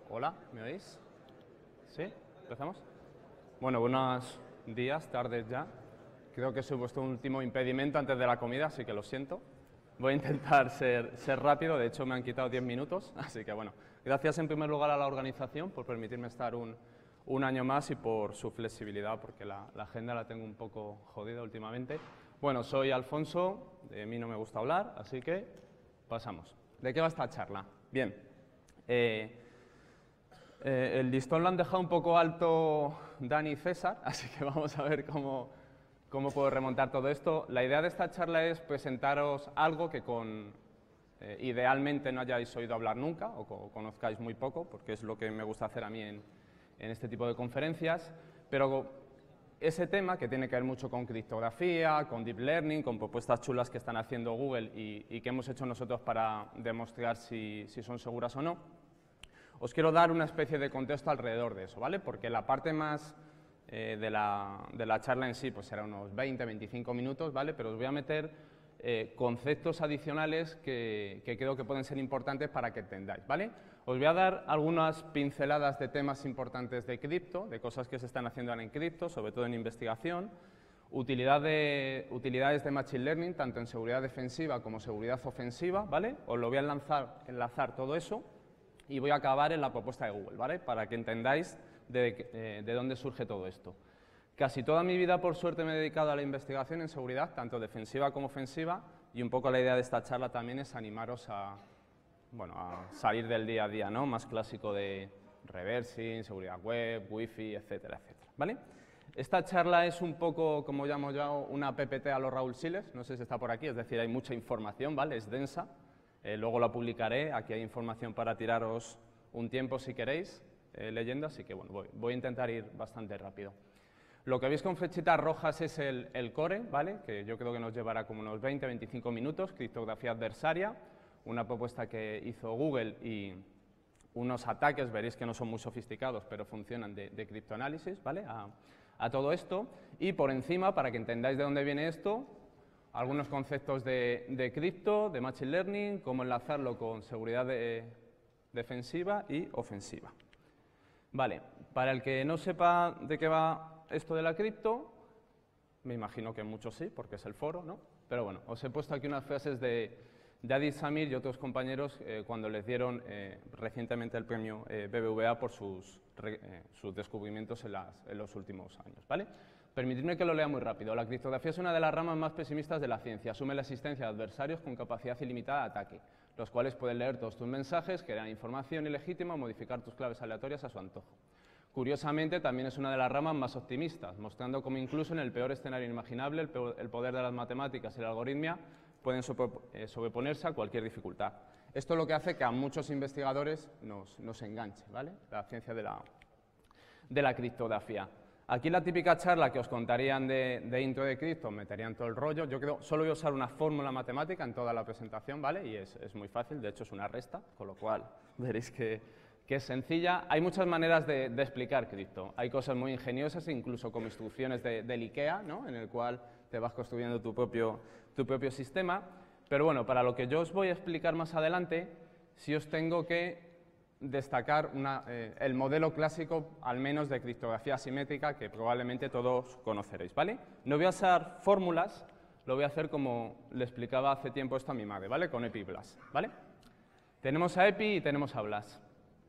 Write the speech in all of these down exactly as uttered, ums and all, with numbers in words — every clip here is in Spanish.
Hola, ¿me oís? ¿Sí? ¿Empezamos? Bueno, buenos días, tardes ya. Creo que soy vuestro último impedimento antes de la comida, así que lo siento. Voy a intentar ser, ser rápido, de hecho me han quitado diez minutos, así que bueno. Gracias en primer lugar a la organización por permitirme estar un, un año más y por su flexibilidad, porque la, la agenda la tengo un poco jodida últimamente. Bueno, soy Alfonso, de mí no me gusta hablar, así que pasamos. ¿De qué va esta charla? Bien, eh, eh, el listón lo han dejado un poco alto Dani y César, así que vamos a ver cómo, cómo puedo remontar todo esto. La idea de esta charla es presentaros algo que con, eh, idealmente no hayáis oído hablar nunca o, o conozcáis muy poco, porque es lo que me gusta hacer a mí en, en este tipo de conferencias, pero ese tema que tiene que ver mucho con criptografía, con deep learning, con propuestas chulas que están haciendo Google y, y que hemos hecho nosotros para demostrar si, si son seguras o no, os quiero dar una especie de contexto alrededor de eso, ¿vale? Porque la parte más eh, de, la, de la charla en sí pues será unos veinte a veinticinco minutos, ¿vale? Pero os voy a meter eh, conceptos adicionales que, que creo que pueden ser importantes para que entendáis, ¿vale? Os voy a dar algunas pinceladas de temas importantes de cripto, de cosas que se están haciendo ahora en cripto, sobre todo en investigación, utilidad de, utilidades de Machine Learning, tanto en seguridad defensiva como seguridad ofensiva, ¿vale? Os lo voy a enlazar, enlazar todo eso. Y voy a acabar en la propuesta de Google, ¿vale? Para que entendáis de, eh, de dónde surge todo esto. Casi toda mi vida, por suerte, me he dedicado a la investigación en seguridad, tanto defensiva como ofensiva, y un poco la idea de esta charla también es animaros a, bueno, a salir del día a día, ¿no? Más clásico de reversing, seguridad web, wifi, etcétera, etcétera, ¿vale? Esta charla es un poco, como llamo yo, una P P T a los Raúl Siles, no sé si está por aquí, es decir, hay mucha información, ¿vale? Es densa. Eh, luego la publicaré, aquí hay información para tiraros un tiempo si queréis eh, leyendo, así que bueno, voy, voy a intentar ir bastante rápido. Lo que veis con flechitas rojas es el, el core, ¿vale? Que yo creo que nos llevará como unos veinte a veinticinco minutos, criptografía adversaria, una propuesta que hizo Google y unos ataques, veréis que no son muy sofisticados, pero funcionan de, de criptoanálisis, ¿vale? A, a todo esto, y por encima, para que entendáis de dónde viene esto, algunos conceptos de, de cripto, de Machine Learning, cómo enlazarlo con seguridad de, defensiva y ofensiva. Vale, para el que no sepa de qué va esto de la cripto, me imagino que muchos sí, porque es el foro, ¿no? Pero bueno, os he puesto aquí unas frases de, de Adi Samir y otros compañeros eh, cuando les dieron eh, recientemente el premio eh, B B V A por sus, eh, sus descubrimientos en, las, en los últimos años, ¿vale? Permitidme que lo lea muy rápido. La criptografía es una de las ramas más pesimistas de la ciencia. Asume la existencia de adversarios con capacidad ilimitada de ataque, los cuales pueden leer todos tus mensajes, crear información ilegítima o modificar tus claves aleatorias a su antojo. Curiosamente, también es una de las ramas más optimistas, mostrando cómo incluso en el peor escenario inimaginable el, peor, el poder de las matemáticas y la algoritmia pueden sobre, eh, sobreponerse a cualquier dificultad. Esto es lo que hace que a muchos investigadores nos, nos enganche, ¿vale? La ciencia de la, de la criptografía. Aquí la típica charla que os contarían de, de intro de cripto, meterían todo el rollo. Yo creo, solo voy a usar una fórmula matemática en toda la presentación, ¿vale? Y es, es muy fácil, de hecho es una resta, con lo cual veréis que, que es sencilla. Hay muchas maneras de, de explicar cripto. Hay cosas muy ingeniosas, incluso como instrucciones de, del IKEA, ¿no? En el cual te vas construyendo tu propio, tu propio sistema. Pero bueno, para lo que yo os voy a explicar más adelante, si os tengo que destacar una, eh, el modelo clásico, al menos de criptografía asimétrica, que probablemente todos conoceréis, ¿vale? No voy a usar fórmulas, lo voy a hacer como le explicaba hace tiempo esto a mi madre, ¿vale? Con EPI y BLAS, ¿vale? Tenemos a EPI y tenemos a BLAS.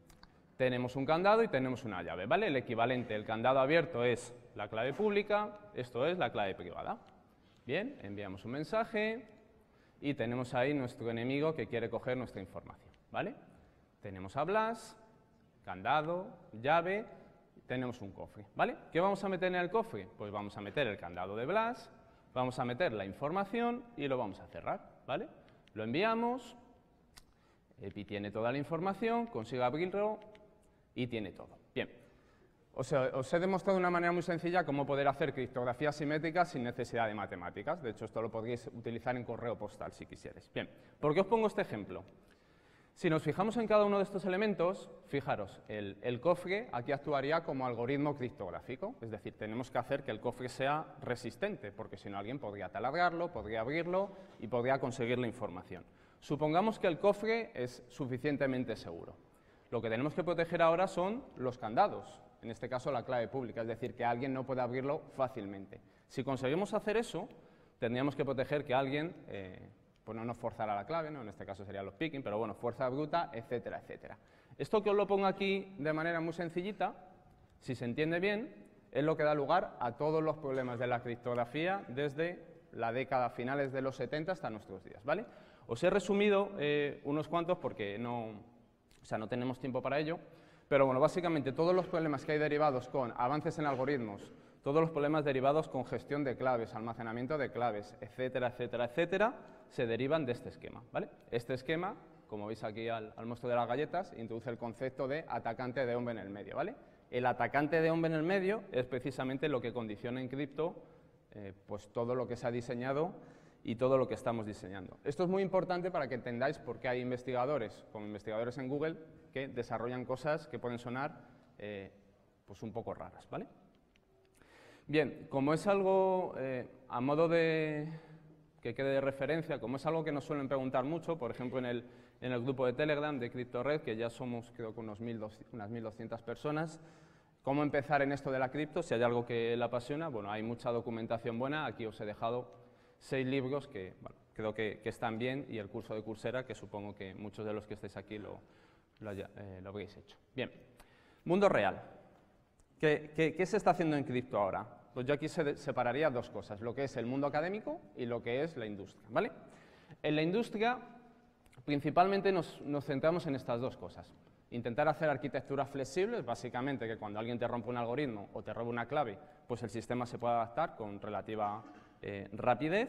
Tenemos un candado y tenemos una llave, ¿vale? El equivalente, el candado abierto es la clave pública, esto es la clave privada. Bien, enviamos un mensaje y tenemos ahí nuestro enemigo que quiere coger nuestra información, ¿vale? Tenemos a BLAS, candado, llave, tenemos un cofre, ¿vale? ¿Qué vamos a meter en el cofre? Pues vamos a meter el candado de BLAS, vamos a meter la información y lo vamos a cerrar, ¿vale? Lo enviamos, EPI tiene toda la información, consigue abrirlo y tiene todo. Bien, os, os he demostrado de una manera muy sencilla cómo poder hacer criptografía asimétrica sin necesidad de matemáticas. De hecho, esto lo podríais utilizar en correo postal si quisierais. Bien, ¿por qué os pongo este ejemplo? Si nos fijamos en cada uno de estos elementos, fijaros, el, el cofre aquí actuaría como algoritmo criptográfico, es decir, tenemos que hacer que el cofre sea resistente, porque si no alguien podría taladrarlo, podría abrirlo y podría conseguir la información. Supongamos que el cofre es suficientemente seguro. Lo que tenemos que proteger ahora son los candados, en este caso la clave pública, es decir, que alguien no pueda abrirlo fácilmente. Si conseguimos hacer eso, tendríamos que proteger que alguien eh, pues no nos forzara la clave, ¿no? En este caso serían los picking, pero bueno, fuerza bruta, etcétera, etcétera. Esto que os lo pongo aquí de manera muy sencillita, si se entiende bien, es lo que da lugar a todos los problemas de la criptografía desde la década finales de los setenta hasta nuestros días, ¿vale? Os he resumido eh, unos cuantos porque no, o sea, no tenemos tiempo para ello, pero bueno, básicamente todos los problemas que hay derivados con avances en algoritmos, todos los problemas derivados con gestión de claves, almacenamiento de claves, etcétera, etcétera, etcétera, se derivan de este esquema, ¿vale? Este esquema, como veis aquí al, al monstruo de las galletas, introduce el concepto de atacante de hombre en el medio, ¿vale? El atacante de hombre en el medio es precisamente lo que condiciona en cripto eh, pues todo lo que se ha diseñado y todo lo que estamos diseñando. Esto es muy importante para que entendáis por qué hay investigadores, como investigadores en Google, que desarrollan cosas que pueden sonar eh, pues un poco raras, ¿vale? Bien, como es algo eh, a modo de que quede de referencia, como es algo que nos suelen preguntar mucho, por ejemplo en el, en el grupo de Telegram de CryptoRed, que ya somos creo que unos mil doscientas, unas mil doscientas personas, ¿cómo empezar en esto de la cripto? Si hay algo que le apasiona, bueno, hay mucha documentación buena, aquí os he dejado seis libros que bueno, creo que, que están bien y el curso de Coursera, que supongo que muchos de los que estáis aquí lo, lo, haya, eh, lo habréis hecho. Bien, mundo real. ¿Qué, qué, qué se está haciendo en cripto ahora? Pues yo aquí se, separaría dos cosas, lo que es el mundo académico y lo que es la industria, ¿vale? En la industria, principalmente nos, nos centramos en estas dos cosas. Intentar hacer arquitecturas flexibles, básicamente que cuando alguien te rompe un algoritmo o te roba una clave, pues el sistema se pueda adaptar con relativa eh, rapidez.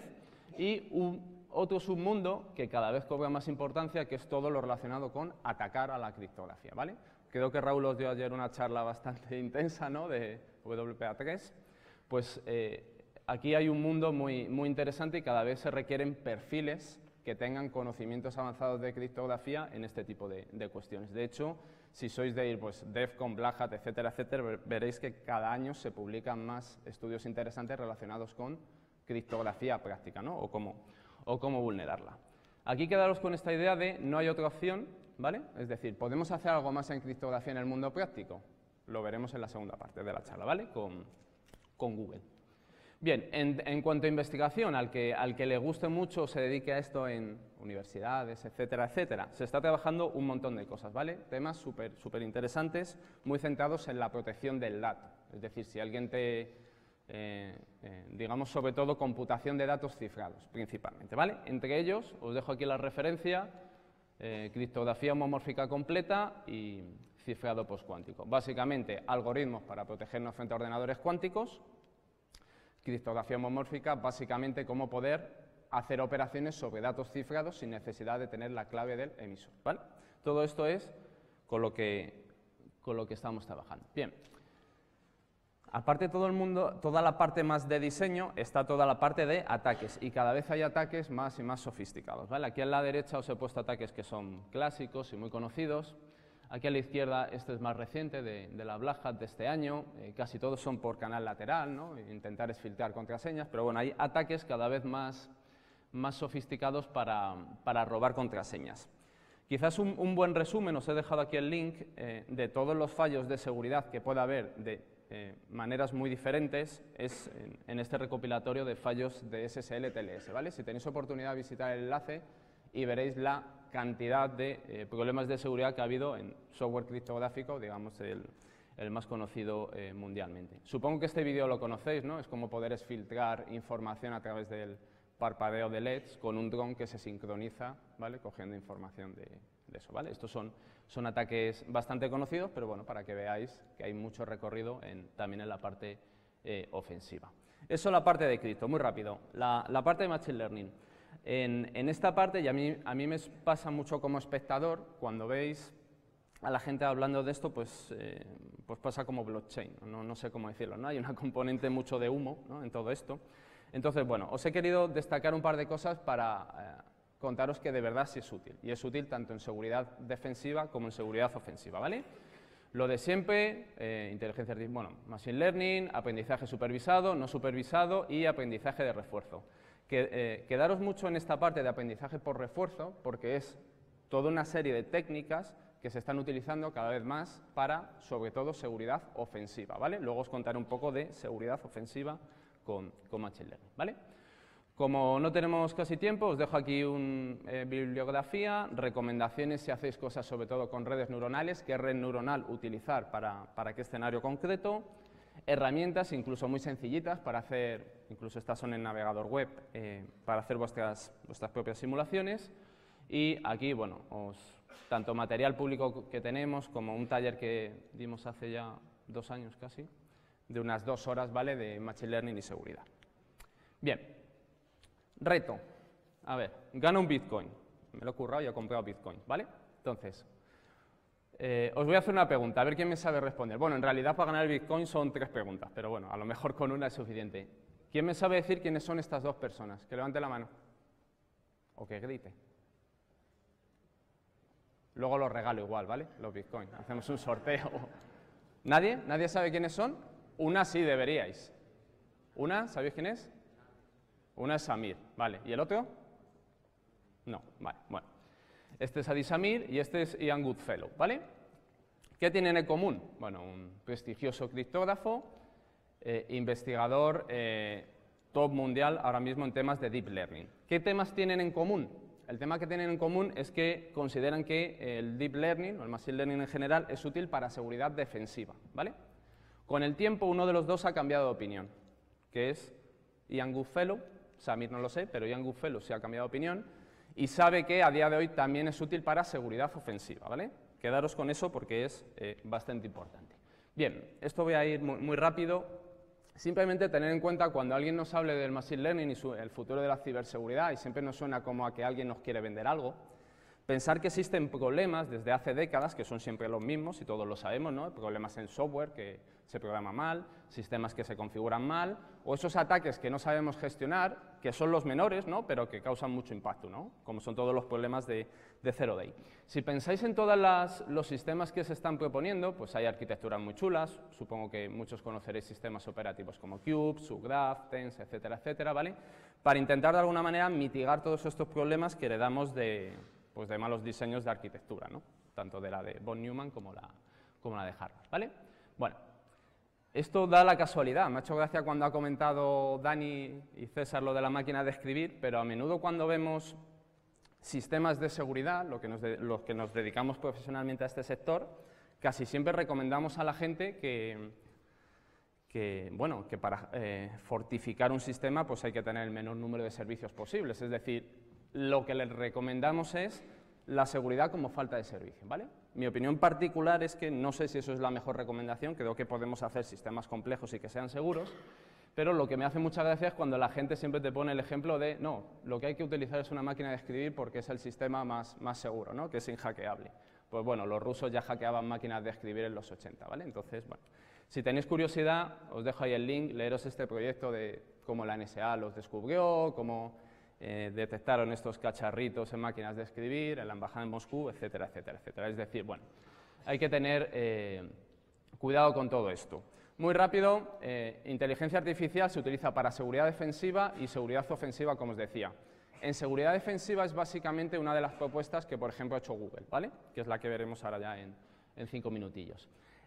Y un, otro submundo que cada vez cobra más importancia, que es todo lo relacionado con atacar a la criptografía, ¿vale? Creo que Raúl os dio ayer una charla bastante intensa, ¿no?, de W P A tres. Pues eh, aquí hay un mundo muy, muy interesante y cada vez se requieren perfiles que tengan conocimientos avanzados de criptografía en este tipo de, de cuestiones. De hecho, si sois de ir, pues, DEFCON, Black Hat, etcétera, etcétera, veréis que cada año se publican más estudios interesantes relacionados con criptografía práctica, ¿no?, o cómo, o cómo vulnerarla. Aquí quedaros con esta idea de no hay otra opción, ¿vale? Es decir, ¿podemos hacer algo más en criptografía en el mundo práctico? Lo veremos en la segunda parte de la charla, ¿vale?, con, con Google. Bien, en, en cuanto a investigación, al que, al que le guste mucho se dedique a esto en universidades, etcétera, etcétera, se está trabajando un montón de cosas, ¿vale? Temas súper súper interesantes, muy centrados en la protección del dato. Es decir, si alguien te, eh, eh, digamos, sobre todo computación de datos cifrados, principalmente, ¿vale? Entre ellos, os dejo aquí la referencia, eh, criptografía homomórfica completa y cifrado postcuántico. Básicamente, algoritmos para protegernos frente a ordenadores cuánticos. Criptografía homomórfica, básicamente cómo poder hacer operaciones sobre datos cifrados sin necesidad de tener la clave del emisor, ¿vale? Todo esto es con lo que, con lo que estamos trabajando. Bien, aparte de todo el mundo, toda la parte más de diseño, está toda la parte de ataques, y cada vez hay ataques más y más sofisticados, ¿vale? Aquí a la derecha os he puesto ataques que son clásicos y muy conocidos. Aquí a la izquierda, este es más reciente, de, de la Black Hat de este año, eh, casi todos son por canal lateral, ¿no? Intentar es filtrar contraseñas, pero bueno, hay ataques cada vez más, más sofisticados para, para robar contraseñas. Quizás un, un buen resumen, os he dejado aquí el link eh, de todos los fallos de seguridad que puede haber de eh, maneras muy diferentes, es en, en este recopilatorio de fallos de S S L T L S, ¿vale? Si tenéis oportunidad de visitar el enlace y veréis la cantidad de eh, problemas de seguridad que ha habido en software criptográfico, digamos, el, el más conocido eh, mundialmente. Supongo que este vídeo lo conocéis, ¿no? Es como poder filtrar información a través del parpadeo de L E Ds con un dron que se sincroniza, ¿vale?, cogiendo información de, de eso, ¿vale? Estos son, son ataques bastante conocidos, pero bueno, para que veáis que hay mucho recorrido en, también en la parte eh, ofensiva. Eso es la parte de cripto, muy rápido. La, la parte de Machine Learning. En, en esta parte, y a mí, a mí me pasa mucho como espectador, cuando veis a la gente hablando de esto, pues, eh, pues pasa como blockchain, no, no sé cómo decirlo, ¿no? Hay una componente mucho de humo, ¿no?, en todo esto. Entonces, bueno, os he querido destacar un par de cosas para eh, contaros que de verdad sí es útil, y es útil tanto en seguridad defensiva como en seguridad ofensiva, ¿vale? Lo de siempre, eh, inteligencia artificial, bueno, machine learning, aprendizaje supervisado, no supervisado y aprendizaje de refuerzo. Que, eh, quedaros mucho en esta parte de aprendizaje por refuerzo, porque es toda una serie de técnicas que se están utilizando cada vez más para, sobre todo, seguridad ofensiva, ¿vale? Luego os contaré un poco de seguridad ofensiva con, con Machine Learning, ¿vale? Como no tenemos casi tiempo, os dejo aquí una eh, bibliografía, recomendaciones si hacéis cosas sobre todo con redes neuronales, qué red neuronal utilizar para, para qué escenario concreto, herramientas incluso muy sencillitas para hacer, incluso estas son en navegador web, eh, para hacer vuestras, vuestras propias simulaciones. Y aquí, bueno, os, tanto material público que tenemos como un taller que dimos hace ya dos años casi, de unas dos horas, ¿vale?, de Machine Learning y seguridad. Bien. Reto. A ver, gana un Bitcoin. Me lo he currado y he comprado Bitcoin, ¿vale? Entonces, eh, os voy a hacer una pregunta, a ver quién me sabe responder. Bueno, en realidad para ganar el Bitcoin son tres preguntas, pero bueno, a lo mejor con una es suficiente. ¿Quién me sabe decir quiénes son estas dos personas? Que levante la mano. O que grite. Luego los regalo igual, ¿vale? Los Bitcoin. Hacemos un sorteo. ¿Nadie? ¿Nadie sabe quiénes son? Una sí deberíais. ¿Una? ¿Sabéis quién es? Una es Samir, ¿vale? ¿Y el otro? No, vale, bueno. Este es Adi Samir y este es Ian Goodfellow, ¿vale? ¿Qué tienen en común? Bueno, un prestigioso criptógrafo, eh, investigador eh, top mundial ahora mismo en temas de Deep Learning. ¿Qué temas tienen en común? El tema que tienen en común es que consideran que el Deep Learning, o el Machine Learning en general, es útil para seguridad defensiva, ¿vale? Con el tiempo uno de los dos ha cambiado de opinión, que es Ian Goodfellow. Samir no lo sé, pero Ian Goodfellow sí ha cambiado de opinión y sabe que a día de hoy también es útil para seguridad ofensiva, ¿vale? Quedaros con eso porque es eh, bastante importante. Bien, esto voy a ir muy, muy rápido. Simplemente tener en cuenta cuando alguien nos hable del Machine Learning y su, el futuro de la ciberseguridad, y siempre nos suena como a que alguien nos quiere vender algo, pensar que existen problemas desde hace décadas, que son siempre los mismos, y todos lo sabemos, ¿no? Problemas en software que se programa mal, sistemas que se configuran mal, o esos ataques que no sabemos gestionar, que son los menores, ¿no?, pero que causan mucho impacto, ¿no?, como son todos los problemas de, de Zero Day. Si pensáis en todos los sistemas que se están proponiendo, pues hay arquitecturas muy chulas, supongo que muchos conoceréis sistemas operativos como Cube, SuGraph, Tense, etcétera, etcétera, ¿vale?, para intentar de alguna manera mitigar todos estos problemas que heredamos de, pues, de malos diseños de arquitectura, ¿no?, tanto de la de von Neumann como la, como la de Harvard, ¿vale? Bueno. Esto da la casualidad, me ha hecho gracia cuando ha comentado Dani y César lo de la máquina de escribir, pero a menudo cuando vemos sistemas de seguridad, lo que nos de, los que nos dedicamos profesionalmente a este sector, casi siempre recomendamos a la gente que, que, bueno, que para eh, fortificar un sistema pues hay que tener el menor número de servicios posibles, es decir, lo que les recomendamos es la seguridad como falta de servicio, ¿vale? Mi opinión particular es que no sé si eso es la mejor recomendación, creo que podemos hacer sistemas complejos y que sean seguros, pero lo que me hace mucha gracia es cuando la gente siempre te pone el ejemplo de, no, lo que hay que utilizar es una máquina de escribir porque es el sistema más, más seguro, ¿no?, que es inhackeable. Pues bueno, los rusos ya hackeaban máquinas de escribir en los ochenta, ¿vale? Entonces, bueno, si tenéis curiosidad, os dejo ahí el link, leeros este proyecto de cómo la N S A los descubrió, cómo Eh, detectaron estos cacharritos en máquinas de escribir, en la embajada en Moscú, etcétera, etcétera, etcétera. Es decir, bueno, hay que tener eh, cuidado con todo esto. Muy rápido, eh, inteligencia artificial se utiliza para seguridad defensiva y seguridad ofensiva, como os decía. En seguridad defensiva es básicamente una de las propuestas que, por ejemplo, ha hecho Google, ¿vale?, que es la que veremos ahora ya en, en cinco minutillos.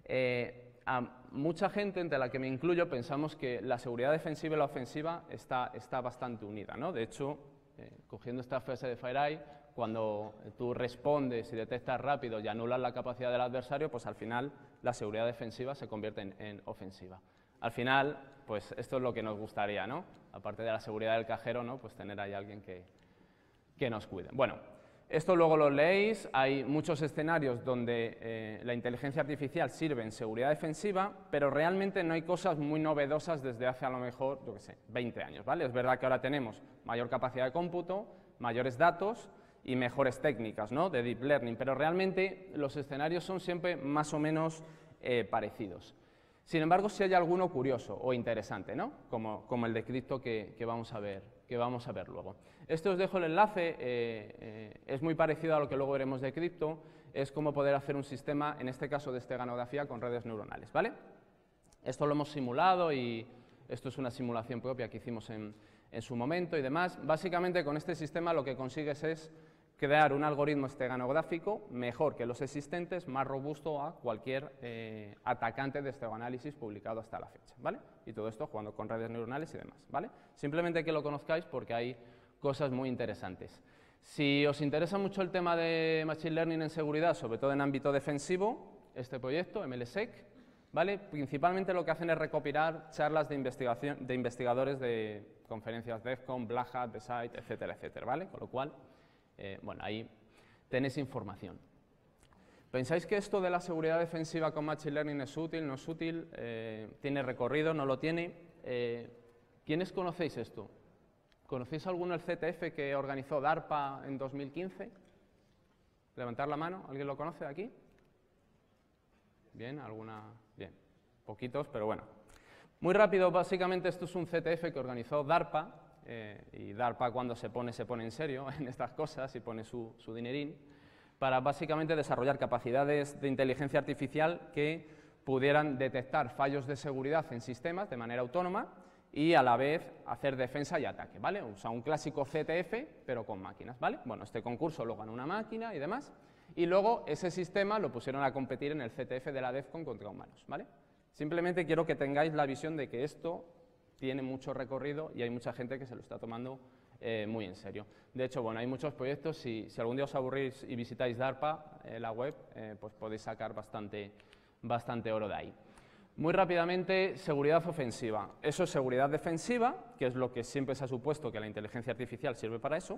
Eh, a mucha gente, entre la que me incluyo, pensamos que la seguridad defensiva y la ofensiva está, está bastante unida, ¿no? De hecho, eh, cogiendo esta frase de FireEye, cuando tú respondes y detectas rápido y anulas la capacidad del adversario, pues al final la seguridad defensiva se convierte en, en ofensiva. Al final, pues esto es lo que nos gustaría, ¿no? Aparte de la seguridad del cajero, ¿no?, pues tener ahí alguien que, que nos cuide. Bueno, esto luego lo leéis, hay muchos escenarios donde eh, la inteligencia artificial sirve en seguridad defensiva, pero realmente no hay cosas muy novedosas desde hace a lo mejor, yo qué sé, veinte años, ¿vale? Es verdad que ahora tenemos mayor capacidad de cómputo, mayores datos y mejores técnicas, ¿no?, de Deep Learning, pero realmente los escenarios son siempre más o menos eh, parecidos. Sin embargo, sí hay alguno curioso o interesante, ¿no?, como, como el de cripto que, que, vamos a ver, que vamos a ver luego. Esto os dejo el enlace, eh, eh, es muy parecido a lo que luego veremos de cripto, es cómo poder hacer un sistema, en este caso de esteganografía, con redes neuronales, ¿vale? Esto lo hemos simulado y esto es una simulación propia que hicimos en, en su momento y demás. Básicamente con este sistema lo que consigues es crear un algoritmo esteganográfico mejor que los existentes, más robusto a cualquier eh, atacante de estereoanálisis publicado hasta la fecha, ¿vale? Y todo esto jugando con redes neuronales y demás, ¿vale? Simplemente que lo conozcáis porque hay cosas muy interesantes. Si os interesa mucho el tema de Machine Learning en seguridad, sobre todo en ámbito defensivo, este proyecto, M L S E C, ¿vale? Principalmente lo que hacen es recopilar charlas de, investigación, de investigadores de conferencias DEF CON, Black Hat, The Site, etcétera, etcétera, ¿vale? Con lo cual, eh, bueno, ahí tenéis información. ¿Pensáis que esto de la seguridad defensiva con Machine Learning es útil, no es útil? Eh, ¿Tiene recorrido, no lo tiene? Eh, ¿Quiénes conocéis esto? ¿Conocéis alguno el C T F que organizó DARPA en dos mil quince? Levantar la mano, ¿alguien lo conoce aquí? Bien, alguna... Bien, poquitos, pero bueno. Muy rápido, básicamente esto es un C T F que organizó DARPA, eh, y DARPA cuando se pone, se pone en serio en estas cosas y pone su, su dinerín, para básicamente desarrollar capacidades de inteligencia artificial que pudieran detectar fallos de seguridad en sistemas de manera autónoma y a la vez hacer defensa y ataque, ¿vale? O sea, un clásico C T F, pero con máquinas, ¿vale? Bueno, este concurso lo ganó una máquina y demás, y luego ese sistema lo pusieron a competir en el C T F de la DEF CON contra humanos, ¿vale? Simplemente quiero que tengáis la visión de que esto tiene mucho recorrido y hay mucha gente que se lo está tomando eh, muy en serio. De hecho, bueno, hay muchos proyectos, si, si algún día os aburrís y visitáis DARPA, eh, la web, eh, pues podéis sacar bastante, bastante oro de ahí. Muy rápidamente, seguridad ofensiva. Eso es seguridad defensiva, que es lo que siempre se ha supuesto que la inteligencia artificial sirve para eso,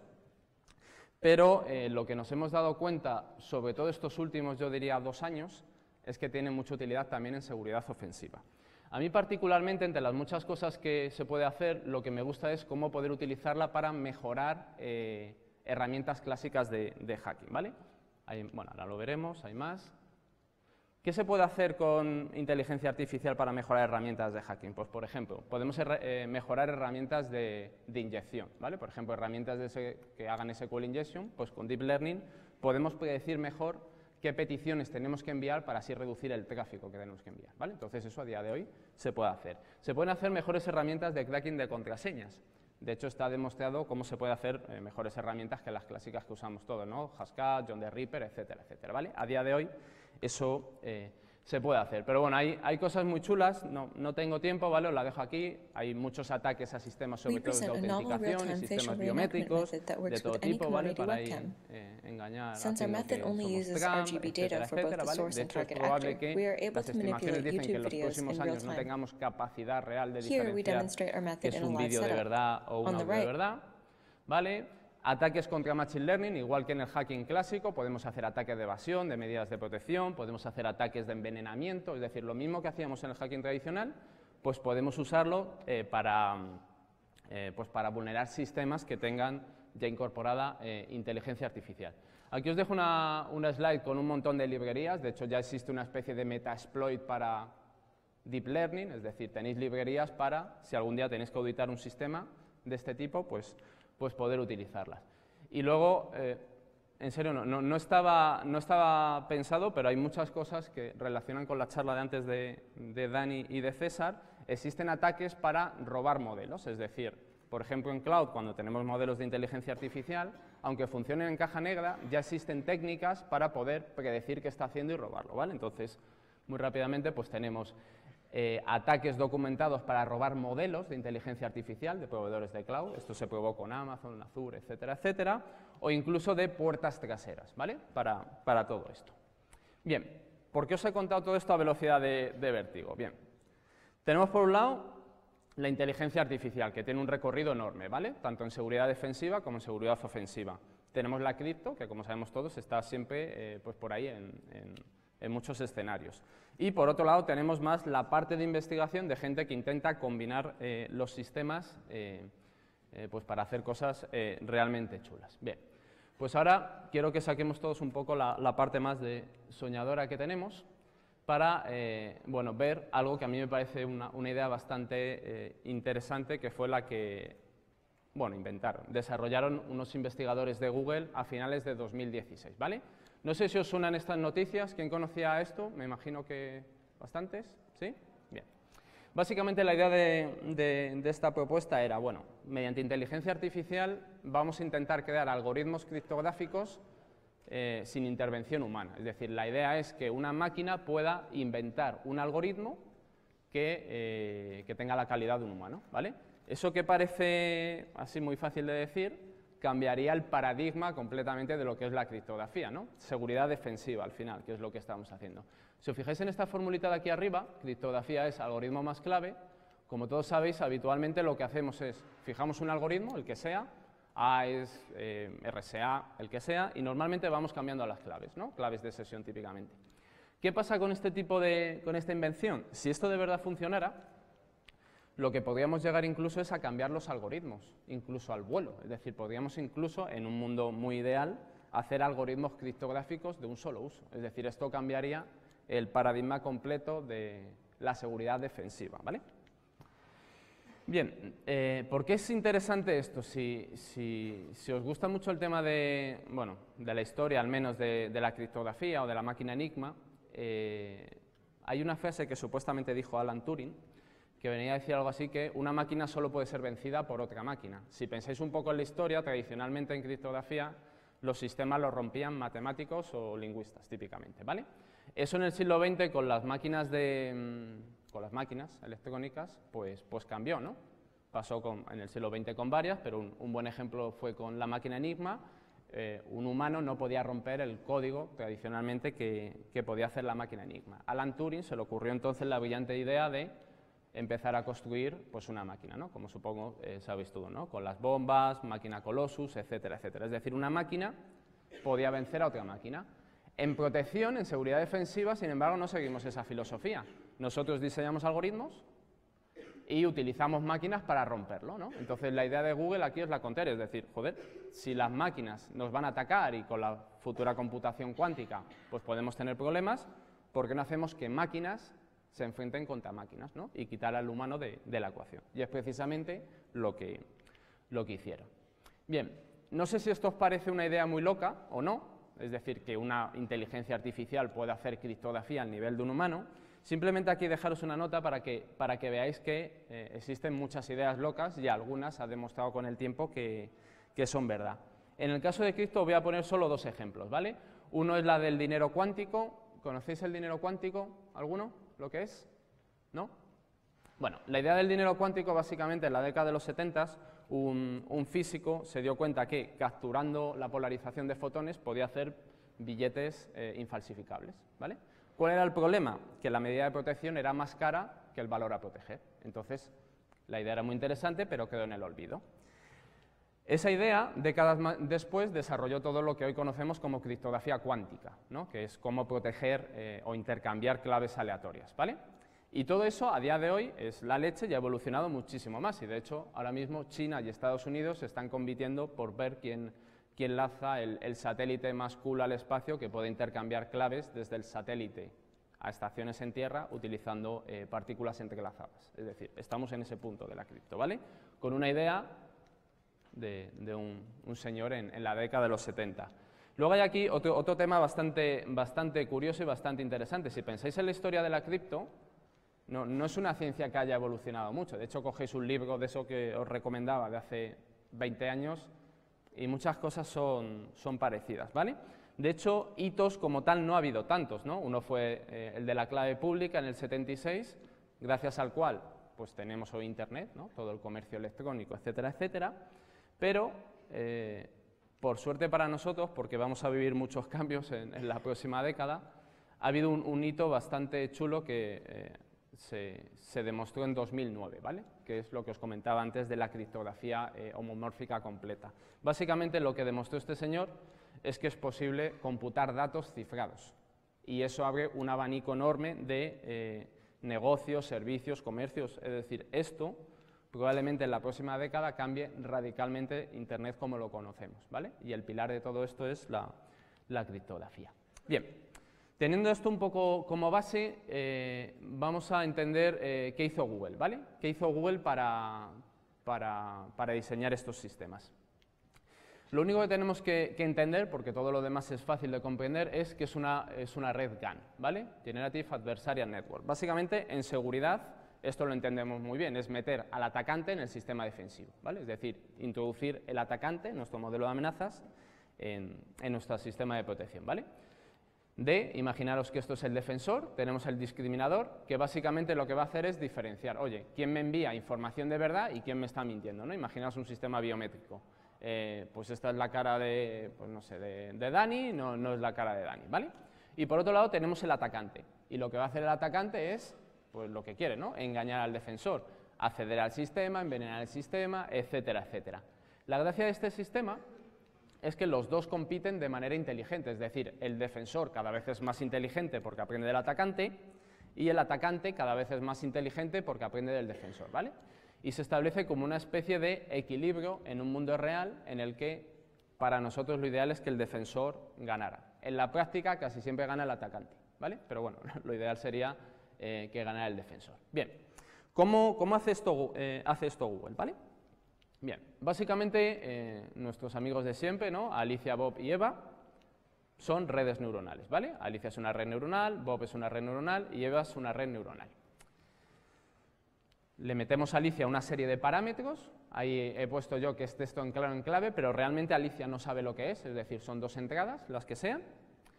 pero eh, lo que nos hemos dado cuenta, sobre todo estos últimos, yo diría, dos años, es que tiene mucha utilidad también en seguridad ofensiva. A mí particularmente, entre las muchas cosas que se puede hacer, lo que me gusta es cómo poder utilizarla para mejorar eh, herramientas clásicas de, de hacking, ¿vale? Hay, bueno, ahora lo veremos, hay más. ¿Qué se puede hacer con inteligencia artificial para mejorar herramientas de hacking? Pues, por ejemplo, podemos eh, mejorar herramientas de, de inyección, ¿vale? Por ejemplo, herramientas de ese, que hagan S Q L injection, pues con Deep Learning podemos predecir mejor qué peticiones tenemos que enviar para así reducir el tráfico que tenemos que enviar, ¿vale? Entonces, eso a día de hoy se puede hacer. Se pueden hacer mejores herramientas de cracking de contraseñas. De hecho, está demostrado cómo se puede hacer eh, mejores herramientas que las clásicas que usamos todos, ¿no? Hashcat, John the Ripper, etcétera, etcétera, ¿vale? A día de hoy eso eh, se puede hacer. Pero bueno, hay, hay cosas muy chulas, no, no tengo tiempo, ¿vale? Os la dejo aquí. Hay muchos ataques a sistemas, sobre todo de autenticación y sistemas biométricos de todo tipo, ¿vale? Para ir, eh, engañar, haciendo que somos Trump, etcétera, etcétera, ¿vale? De hecho, es probable que las estimaciones dicen que en los próximos años no tengamos capacidad real de diferenciar que es un vídeo de verdad o un audio de verdad, ¿vale? Ataques contra Machine Learning, igual que en el hacking clásico, podemos hacer ataques de evasión, de medidas de protección, podemos hacer ataques de envenenamiento, es decir, lo mismo que hacíamos en el hacking tradicional, pues podemos usarlo eh, para, eh, pues para vulnerar sistemas que tengan ya incorporada eh, inteligencia artificial. Aquí os dejo una, una slide con un montón de librerías, de hecho ya existe una especie de metaexploit para Deep Learning, es decir, tenéis librerías para, si algún día tenéis que auditar un sistema de este tipo, pues pues poder utilizarlas. Y luego, eh, en serio, no, no, no, estaba, no estaba pensado, pero hay muchas cosas que relacionan con la charla de antes de, de Dani y de César. Existen ataques para robar modelos, es decir, por ejemplo, en cloud, cuando tenemos modelos de inteligencia artificial, aunque funcionen en caja negra, ya existen técnicas para poder predecir qué está haciendo y robarlo, ¿vale? Entonces, muy rápidamente, pues tenemos Eh, ataques documentados para robar modelos de inteligencia artificial de proveedores de cloud, esto se probó con Amazon, Azure, etcétera, etcétera, o incluso de puertas traseras, ¿vale? Para, para todo esto. Bien, ¿por qué os he contado todo esto a velocidad de, de vértigo? Bien, tenemos por un lado la inteligencia artificial, que tiene un recorrido enorme, ¿vale? Tanto en seguridad defensiva como en seguridad ofensiva. Tenemos la cripto, que como sabemos todos está siempre eh, pues por ahí en, en en muchos escenarios. Y por otro lado tenemos más la parte de investigación de gente que intenta combinar eh, los sistemas eh, eh, pues para hacer cosas eh, realmente chulas. Bien, pues ahora quiero que saquemos todos un poco la, la parte más de soñadora que tenemos para eh, bueno, ver algo que a mí me parece una, una idea bastante eh, interesante, que fue la que bueno, inventaron, desarrollaron unos investigadores de Google a finales de dos mil dieciséis, ¿vale? No sé si os suenan estas noticias, ¿quién conocía esto? Me imagino que bastantes, ¿sí? Bien. Básicamente la idea de, de, de esta propuesta era, bueno, mediante inteligencia artificial vamos a intentar crear algoritmos criptográficos eh, sin intervención humana. Es decir, la idea es que una máquina pueda inventar un algoritmo que, eh, que tenga la calidad de un humano, ¿vale? Eso que parece así muy fácil de decir, cambiaría el paradigma completamente de lo que es la criptografía, ¿no? Seguridad defensiva, al final, que es lo que estamos haciendo. Si os fijáis en esta formulita de aquí arriba, criptografía es algoritmo más clave. Como todos sabéis, habitualmente lo que hacemos es, fijamos un algoritmo, el que sea, A es eh, R S A, el que sea, y normalmente vamos cambiando las claves, ¿no? Claves de sesión típicamente. ¿Qué pasa con este tipo de, con esta invención? Si esto de verdad funcionara, lo que podríamos llegar incluso es a cambiar los algoritmos, incluso al vuelo. Es decir, podríamos incluso, en un mundo muy ideal, hacer algoritmos criptográficos de un solo uso. Es decir, esto cambiaría el paradigma completo de la seguridad defensiva, ¿vale? Bien, eh, ¿por qué es interesante esto? Si, si, si os gusta mucho el tema de, bueno, de la historia, al menos de, de la criptografía o de la máquina Enigma, eh, hay una frase que supuestamente dijo Alan Turing, que venía a decir algo así que una máquina solo puede ser vencida por otra máquina. Si pensáis un poco en la historia, tradicionalmente en criptografía los sistemas los rompían matemáticos o lingüistas, típicamente, ¿vale? Eso en el siglo veinte con las máquinas de, con las máquinas electrónicas, pues, pues cambió, ¿no? Pasó con, en el siglo veinte con varias, pero un, un buen ejemplo fue con la máquina Enigma. Eh, un humano no podía romper el código tradicionalmente que, que podía hacer la máquina Enigma. A Alan Turing se le ocurrió entonces la brillante idea de empezar a construir pues, una máquina, ¿no? Como supongo eh, sabéis todo, ¿no? Con las bombas, máquina Colossus, etcétera, etcétera. Es decir, una máquina podía vencer a otra máquina. En protección, en seguridad defensiva, sin embargo, no seguimos esa filosofía. Nosotros diseñamos algoritmos y utilizamos máquinas para romperlo, ¿no? Entonces, la idea de Google aquí es la contraria, es decir, joder, si las máquinas nos van a atacar y con la futura computación cuántica pues podemos tener problemas, ¿por qué no hacemos que máquinas se enfrenten contra máquinas, ¿no? Y quitar al humano de, de la ecuación? Y es precisamente lo que, lo que hicieron. Bien, no sé si esto os parece una idea muy loca o no, es decir, que una inteligencia artificial pueda hacer criptografía al nivel de un humano. Simplemente aquí dejaros una nota para que, para que veáis que eh, existen muchas ideas locas y algunas ha demostrado con el tiempo que, que son verdad. En el caso de cripto voy a poner solo dos ejemplos, ¿vale? Uno es la del dinero cuántico. ¿Conocéis el dinero cuántico? ¿Alguno? ¿Lo que es? ¿No? Bueno, la idea del dinero cuántico básicamente en la década de los setenta un, un físico se dio cuenta que capturando la polarización de fotones podía hacer billetes eh, infalsificables, ¿vale? ¿Cuál era el problema? Que la medida de protección era más cara que el valor a proteger. Entonces, la idea era muy interesante, pero quedó en el olvido. Esa idea, décadas después, desarrolló todo lo que hoy conocemos como criptografía cuántica, ¿no? Que es cómo proteger eh, o intercambiar claves aleatorias, ¿vale? Y todo eso, a día de hoy, es la leche y ha evolucionado muchísimo más. Y, de hecho, ahora mismo China y Estados Unidos se están compitiendo por ver quién, quién lanza el, el satélite más cool al espacio que puede intercambiar claves desde el satélite a estaciones en tierra utilizando eh, partículas entrelazadas. Es decir, estamos en ese punto de la cripto, ¿vale? Con una idea de, de un, un señor en, en la década de los setenta. Luego hay aquí otro, otro tema bastante, bastante curioso y bastante interesante. Si pensáis en la historia de la cripto, no, no es una ciencia que haya evolucionado mucho. De hecho, cogéis un libro de eso que os recomendaba de hace veinte años y muchas cosas son, son parecidas, ¿vale? De hecho, hitos como tal no ha habido tantos, ¿no? Uno fue eh, el de la clave pública en el setenta y seis, gracias al cual pues, tenemos hoy Internet, ¿no? Todo el comercio electrónico, etcétera, etcétera. Pero, eh, por suerte para nosotros, porque vamos a vivir muchos cambios en, en la próxima década, ha habido un, un hito bastante chulo que eh, se, se demostró en dos mil nueve, ¿vale? Que es lo que os comentaba antes de la criptografía eh, homomórfica completa. Básicamente lo que demostró este señor es que es posible computar datos cifrados y eso abre un abanico enorme de eh, negocios, servicios, comercios. Es decir, esto probablemente en la próxima década cambie radicalmente Internet como lo conocemos, ¿vale? Y el pilar de todo esto es la, la criptografía. Bien, teniendo esto un poco como base, eh, vamos a entender eh, qué hizo Google, ¿vale? ¿Qué hizo Google para, para, para diseñar estos sistemas? Lo único que tenemos que, que entender, porque todo lo demás es fácil de comprender, es que es una, es una red GAN, ¿vale? Generative Adversarial Network. Básicamente, en seguridad, Esto lo entendemos muy bien, es meter al atacante en el sistema defensivo, ¿vale? Es decir, introducir el atacante, nuestro modelo de amenazas, en, en nuestro sistema de protección, ¿vale? D, imaginaros que esto es el defensor, tenemos el discriminador, que básicamente lo que va a hacer es diferenciar, oye, quién me envía información de verdad y quién me está mintiendo, ¿no? Imaginaos un sistema biométrico, eh, pues esta es la cara de, pues no sé, de, de Dani, no, no es la cara de Dani, ¿vale? Y por otro lado tenemos el atacante, y lo que va a hacer el atacante es, pues lo que quiere, ¿no? Engañar al defensor, acceder al sistema, envenenar el sistema, etcétera, etcétera. La gracia de este sistema es que los dos compiten de manera inteligente, es decir, el defensor cada vez es más inteligente porque aprende del atacante y el atacante cada vez es más inteligente porque aprende del defensor, ¿vale? Y se establece como una especie de equilibrio en un mundo real en el que para nosotros lo ideal es que el defensor ganara. En la práctica casi siempre gana el atacante, ¿vale? Pero bueno, lo ideal sería eh, que ganara el defensor. Bien, ¿cómo, cómo hace, esto, eh, hace esto Google, ¿vale? Bien, básicamente eh, nuestros amigos de siempre, ¿no? Alicia, Bob y Eva, son redes neuronales, ¿vale? Alicia es una red neuronal, Bob es una red neuronal y Eva es una red neuronal. Le metemos a Alicia una serie de parámetros, ahí he puesto yo que es texto en claro en clave, pero realmente Alicia no sabe lo que es, es decir, son dos entradas, las que sean,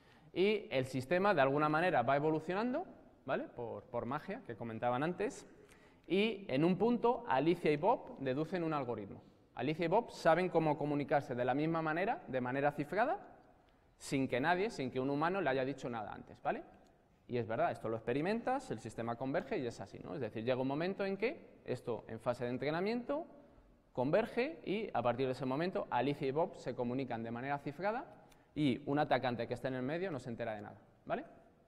y el sistema de alguna manera va evolucionando, ¿vale? Por, por magia, que comentaban antes. Y en un punto, Alicia y Bob deducen un algoritmo. Alicia y Bob saben cómo comunicarse de la misma manera, de manera cifrada, sin que nadie, sin que un humano le haya dicho nada antes, ¿vale? Y es verdad, esto lo experimentas, el sistema converge y es así, ¿no? Es decir, llega un momento en que esto, en fase de entrenamiento, converge y a partir de ese momento Alicia y Bob se comunican de manera cifrada y un atacante que está en el medio no se entera de nada, ¿vale?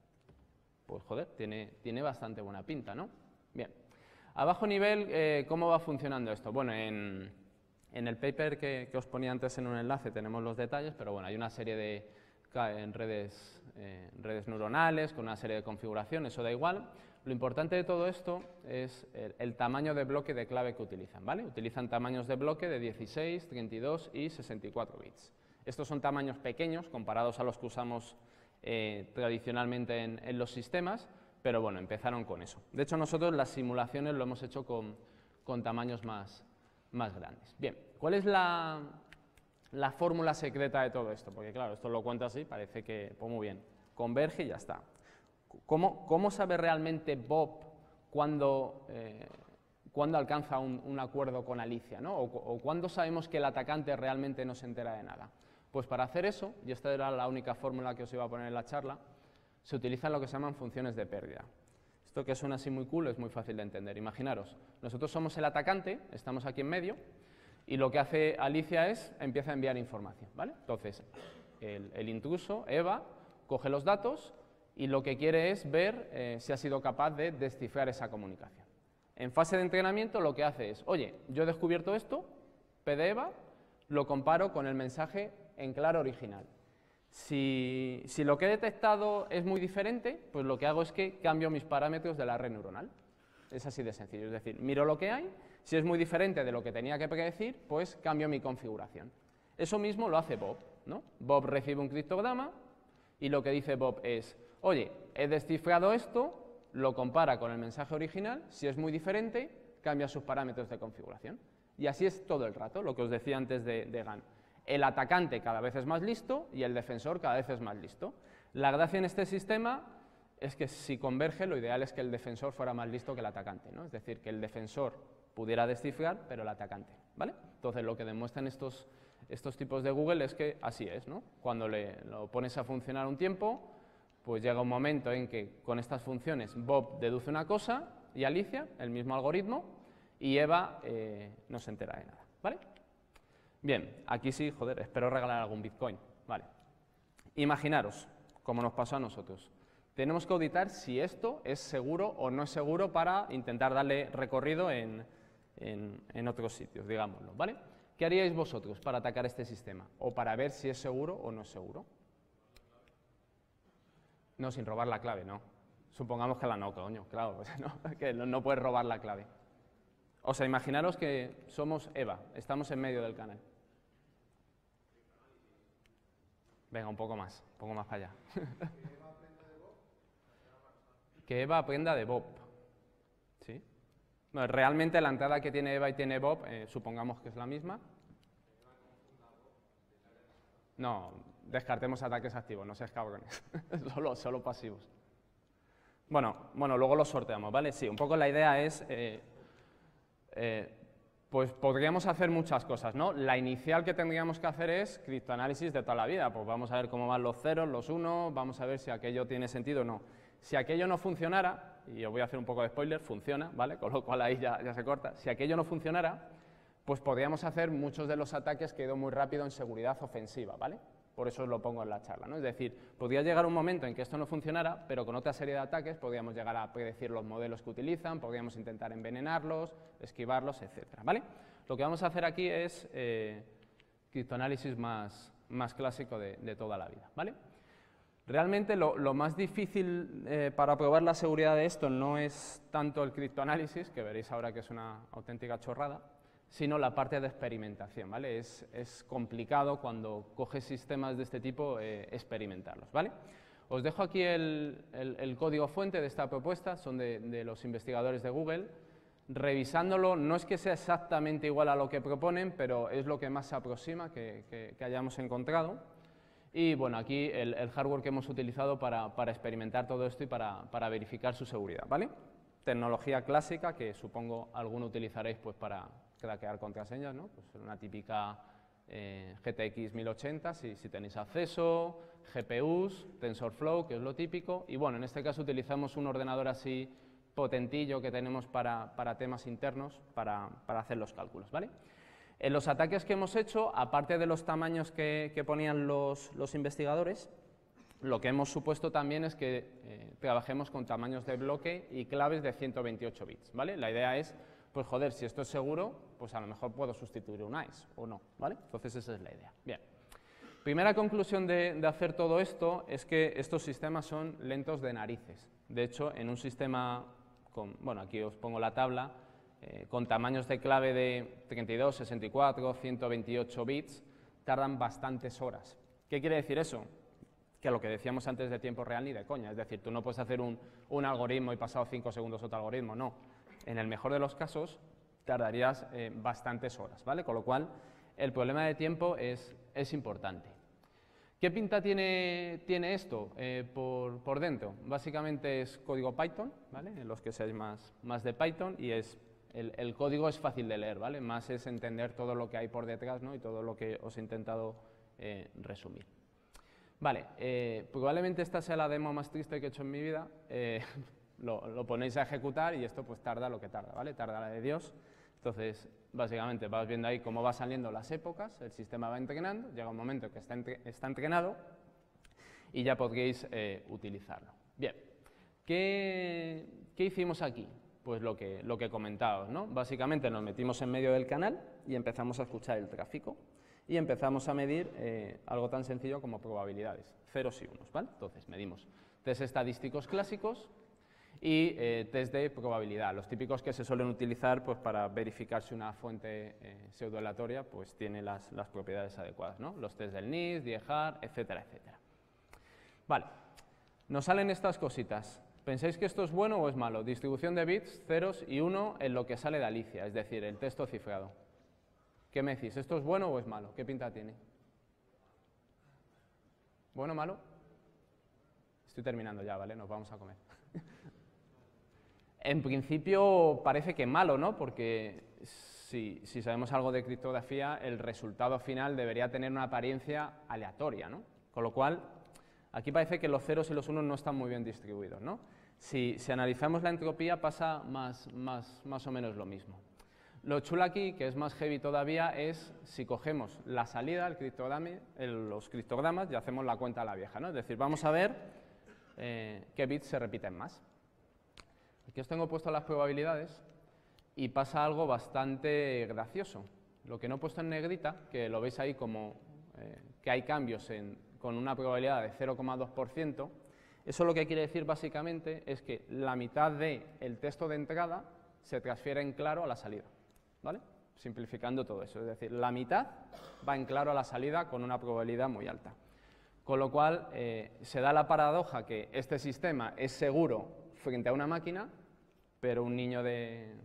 Pues joder, tiene, tiene bastante buena pinta, ¿no? Bien. A bajo nivel, eh, ¿cómo va funcionando esto? Bueno, en, en el paper que, que os ponía antes en un enlace tenemos los detalles, pero bueno, hay una serie de en redes, eh, redes neuronales con una serie de configuraciones, eso da igual. Lo importante de todo esto es el, el tamaño de bloque de clave que utilizan, ¿vale? Utilizan tamaños de bloque de dieciséis, treinta y dos y sesenta y cuatro bits. Estos son tamaños pequeños comparados a los que usamos eh, tradicionalmente en, en los sistemas, pero bueno, empezaron con eso. De hecho, nosotros las simulaciones lo hemos hecho con, con tamaños más, más grandes. Bien, ¿cuál es la, la fórmula secreta de todo esto? Porque claro, esto lo cuento así, parece que, pues muy bien, converge y ya está. ¿Cómo, cómo sabe realmente Bob cuándo, eh, cuándo alcanza un, un acuerdo con Alicia, ¿no? O, o cuándo sabemos que el atacante realmente no se entera de nada? Pues para hacer eso, y esta era la única fórmula que os iba a poner en la charla, se utilizan lo que se llaman funciones de pérdida. Esto que suena así muy cool es muy fácil de entender. Imaginaros, nosotros somos el atacante, estamos aquí en medio, y lo que hace Alicia es, empieza a enviar información, ¿vale? Entonces, el, el intruso, Eva, coge los datos y lo que quiere es ver eh, si ha sido capaz de descifrar esa comunicación. En fase de entrenamiento lo que hace es, oye, yo he descubierto esto, P de Eva, lo comparo con el mensaje en claro original. Si, si lo que he detectado es muy diferente, pues lo que hago es que cambio mis parámetros de la red neuronal. Es así de sencillo, es decir, miro lo que hay, si es muy diferente de lo que tenía que predecir, pues cambio mi configuración. Eso mismo lo hace Bob, ¿no? Bob recibe un criptograma y lo que dice Bob es, oye, he descifrado esto, lo compara con el mensaje original, si es muy diferente, cambia sus parámetros de configuración. Y así es todo el rato, lo que os decía antes de, de GAN. El atacante cada vez es más listo y el defensor cada vez es más listo. La gracia en este sistema es que si converge, lo ideal es que el defensor fuera más listo que el atacante, ¿no? Es decir, que el defensor pudiera descifrar, pero el atacante, ¿vale? Entonces, lo que demuestran estos, estos tipos de Google es que así es, ¿no? Cuando le, lo pones a funcionar un tiempo, pues llega un momento en que con estas funciones Bob deduce una cosa y Alicia, el mismo algoritmo, y Eva eh, no se entera de nada, ¿vale? Bien, aquí sí, joder, espero regalar algún Bitcoin, vale. Imaginaros, como nos pasó a nosotros, tenemos que auditar si esto es seguro o no es seguro para intentar darle recorrido en, en, en otros sitios, digámoslo, ¿vale? ¿Qué haríais vosotros para atacar este sistema? O para ver si es seguro o no es seguro. No, sin robar la clave, no. Supongamos que la no, coño, claro, pues no, que no, no puedes robar la clave. O sea, imaginaros que somos Eva, estamos en medio del canal. Venga, un poco más, un poco más para allá. Que Eva aprenda de Bob. ¿Sí? Bueno, realmente la entrada que tiene Eva y tiene Bob, eh, supongamos que es la misma. No, descartemos ataques activos, no seas cabrones, solo, solo pasivos. Bueno, bueno, luego los sorteamos, ¿vale? Sí, un poco la idea es, eh, eh, pues podríamos hacer muchas cosas, ¿no? La inicial que tendríamos que hacer es criptoanálisis de toda la vida, pues vamos a ver cómo van los ceros, los unos, vamos a ver si aquello tiene sentido o no. Si aquello no funcionara, y os voy a hacer un poco de spoiler, funciona, ¿vale? Con lo cual ahí ya, ya se corta. Si aquello no funcionara, pues podríamos hacer muchos de los ataques que he ido muy rápido en seguridad ofensiva, ¿vale? Por eso os lo pongo en la charla, ¿no? Es decir, podría llegar un momento en que esto no funcionara, pero con otra serie de ataques podríamos llegar a predecir los modelos que utilizan, podríamos intentar envenenarlos, esquivarlos, etcétera, ¿vale? Lo que vamos a hacer aquí es eh, criptoanálisis más, más clásico de, de toda la vida, ¿vale? Realmente lo, lo más difícil eh, para probar la seguridad de esto no es tanto el criptoanálisis, que veréis ahora que es una auténtica chorrada, sino la parte de experimentación, ¿vale? Es, es complicado cuando coges sistemas de este tipo eh, experimentarlos, ¿vale? Os dejo aquí el, el, el código fuente de esta propuesta, son de, de los investigadores de Google. Revisándolo, no es que sea exactamente igual a lo que proponen, pero es lo que más se aproxima que, que, que hayamos encontrado. Y bueno, aquí el, el hardware que hemos utilizado para, para experimentar todo esto y para, para verificar su seguridad, ¿vale? Tecnología clásica que supongo alguno utilizaréis pues para craquear contraseñas, ¿no? Pues una típica eh, G T X mil ochenta si, si tenéis acceso, G P Us, TensorFlow, que es lo típico, y bueno, en este caso utilizamos un ordenador así potentillo que tenemos para, para temas internos para, para hacer los cálculos, ¿vale? En los ataques que hemos hecho, aparte de los tamaños que, que ponían los, los investigadores, lo que hemos supuesto también es que eh, trabajemos con tamaños de bloque y claves de ciento veintiocho bits, ¿vale? La idea es, pues joder, si esto es seguro, pues a lo mejor puedo sustituir un I C E o no, ¿vale? Entonces esa es la idea. Bien. Primera conclusión de, de hacer todo esto es que estos sistemas son lentos de narices. De hecho, en un sistema, con, bueno, aquí os pongo la tabla, eh, con tamaños de clave de treinta y dos, sesenta y cuatro, ciento veintiocho bits, tardan bastantes horas. ¿Qué quiere decir eso? Que lo que decíamos antes de tiempo real ni de coña, es decir, tú no puedes hacer un, un algoritmo y pasado cinco segundos otro algoritmo, no. En el mejor de los casos tardarías eh, bastantes horas, ¿vale? Con lo cual, el problema de tiempo es, es importante. ¿Qué pinta tiene, tiene esto eh, por, por dentro? Básicamente es código Python, ¿vale? En los que seáis más, más de Python, y es, el, el código es fácil de leer, ¿vale? Más es entender todo lo que hay por detrás, ¿no? Y todo lo que os he intentado eh, resumir. Vale, eh, probablemente esta sea la demo más triste que he hecho en mi vida. Eh, lo, lo ponéis a ejecutar y esto pues tarda lo que tarda, ¿vale? Tarda la de Dios. Entonces, básicamente vas viendo ahí cómo va saliendo las épocas, el sistema va entrenando, llega un momento que está, entre, está entrenado y ya podréis eh, utilizarlo. Bien, ¿qué, ¿qué hicimos aquí? Pues lo que, lo que comentaos, ¿no? Básicamente nos metimos en medio del canal y empezamos a escuchar el tráfico. Y empezamos a medir eh, algo tan sencillo como probabilidades, ceros y unos, ¿vale? Entonces medimos test estadísticos clásicos y eh, test de probabilidad, los típicos que se suelen utilizar pues, para verificar si una fuente eh, pseudoaleatoria pues, tiene las, las propiedades adecuadas, ¿no? Los test del N I S, DIEHAR, etcétera, etcétera. Vale, nos salen estas cositas. ¿Pensáis que esto es bueno o es malo? Distribución de bits, ceros y uno en lo que sale de Alicia, es decir, el texto cifrado. ¿Qué me decís? ¿Esto es bueno o es malo? ¿Qué pinta tiene? ¿Bueno o malo? Estoy terminando ya, ¿vale? Nos vamos a comer. En principio parece que malo, ¿no? Porque si, si sabemos algo de criptografía, el resultado final debería tener una apariencia aleatoria, ¿no? Con lo cual, aquí parece que los ceros y los unos no están muy bien distribuidos, ¿no? Si, si analizamos la entropía pasa más, más, más o menos lo mismo. Lo chulo aquí, que es más heavy todavía, es si cogemos la salida, el criptograma, el, los criptogramas, y hacemos la cuenta a la vieja, ¿no? Es decir, vamos a ver eh, qué bits se repiten más. Aquí os tengo puesto las probabilidades y pasa algo bastante gracioso. Lo que no he puesto en negrita, que lo veis ahí como eh, que hay cambios en, con una probabilidad de cero coma dos por ciento, eso lo que quiere decir básicamente es que la mitad del texto de entrada se transfiere en claro a la salida. ¿Vale? Simplificando todo eso, es decir, la mitad va en claro a la salida con una probabilidad muy alta. Con lo cual, eh, se da la paradoja que este sistema es seguro frente a una máquina, pero un niño de,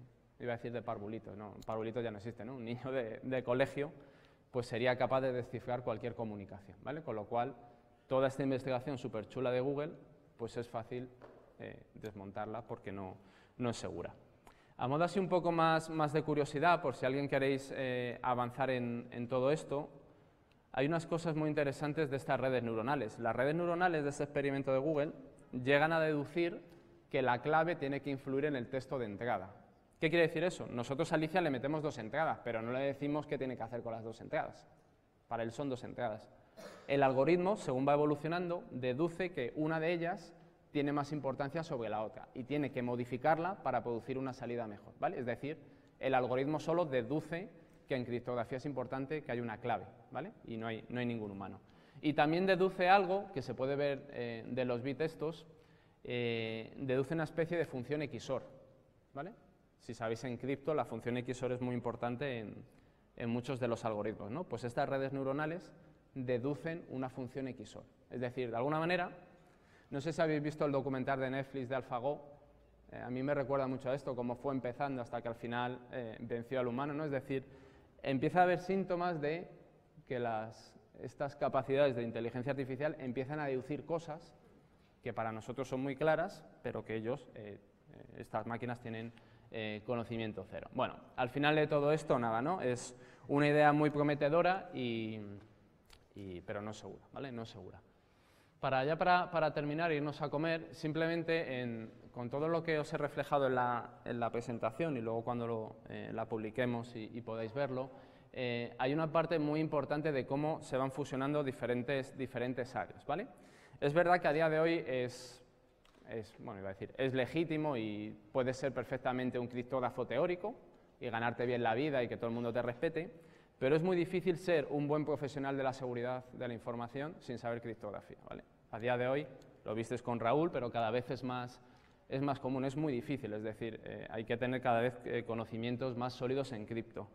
iba a decir de parvulito, no, parvulito ya no existe, ¿no? Un niño de, de colegio, pues sería capaz de descifrar cualquier comunicación, ¿vale? Con lo cual, toda esta investigación súper chula de Google, pues es fácil eh, desmontarla porque no, no es segura. A modo así un poco más, más de curiosidad, por si alguien queréis eh, avanzar en, en todo esto, hay unas cosas muy interesantes de estas redes neuronales. Las redes neuronales de este experimento de Google llegan a deducir que la clave tiene que influir en el texto de entrada. ¿Qué quiere decir eso? Nosotros a Alicia le metemos dos entradas, pero no le decimos qué tiene que hacer con las dos entradas. Para él son dos entradas. El algoritmo, según va evolucionando, deduce que una de ellas tiene más importancia sobre la otra y tiene que modificarla para producir una salida mejor, ¿vale? Es decir, el algoritmo solo deduce que en criptografía es importante que haya una clave, ¿vale? Y no hay, no hay ningún humano. Y también deduce algo que se puede ver eh, de los bits estos, eh, deduce una especie de función equis o r, ¿vale? Si sabéis en cripto, la función equis o r es muy importante en, en muchos de los algoritmos, ¿no? Pues estas redes neuronales deducen una función equis o r. Es decir, de alguna manera, no sé si habéis visto el documental de Netflix de AlphaGo, eh, a mí me recuerda mucho a esto, cómo fue empezando hasta que al final eh, venció al humano, ¿no? Es decir, empieza a haber síntomas de que las, estas capacidades de inteligencia artificial empiezan a deducir cosas que para nosotros son muy claras, pero que ellos, eh, estas máquinas, tienen eh, conocimiento cero. Bueno, al final de todo esto, nada, ¿no? Es una idea muy prometedora, y, y, pero no segura, ¿vale? No segura. Para ya para, para terminar e irnos a comer, simplemente en, con todo lo que os he reflejado en la, en la presentación y luego cuando lo, eh, la publiquemos y, y podáis verlo, eh, hay una parte muy importante de cómo se van fusionando diferentes, diferentes áreas, ¿vale? Es verdad que a día de hoy es, es, bueno, iba a decir, es legítimo y puedes ser perfectamente un criptógrafo teórico y ganarte bien la vida y que todo el mundo te respete, pero es muy difícil ser un buen profesional de la seguridad de la información sin saber criptografía, ¿vale? A día de hoy, lo visteis con Raúl, pero cada vez es más, es más común, es muy difícil, es decir, eh, hay que tener cada vez eh, conocimientos más sólidos en cripto.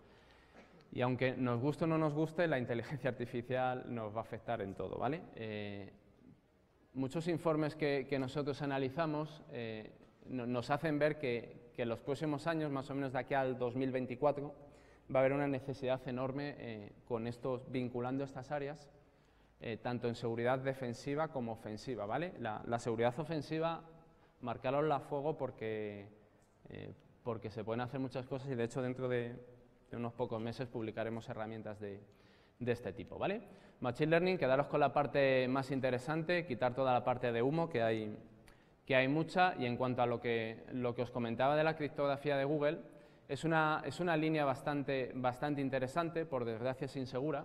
Y aunque nos guste o no nos guste, la inteligencia artificial nos va a afectar en todo, ¿vale? Eh, muchos informes que, que nosotros analizamos eh, no, nos hacen ver que, que en los próximos años, más o menos de aquí al dos mil veinticuatro, va a haber una necesidad enorme eh, con estos, vinculando estas áreas, eh, tanto en seguridad defensiva como ofensiva, ¿vale? La, la seguridad ofensiva, marcarosla a fuego porque, eh, porque se pueden hacer muchas cosas y de hecho dentro de, de unos pocos meses publicaremos herramientas de, de este tipo, ¿vale? Machine Learning, quedaros con la parte más interesante, quitar toda la parte de humo, que hay, que hay mucha, y en cuanto a lo que, lo que os comentaba de la criptografía de Google, es una, es una línea bastante, bastante interesante, por desgracia es insegura,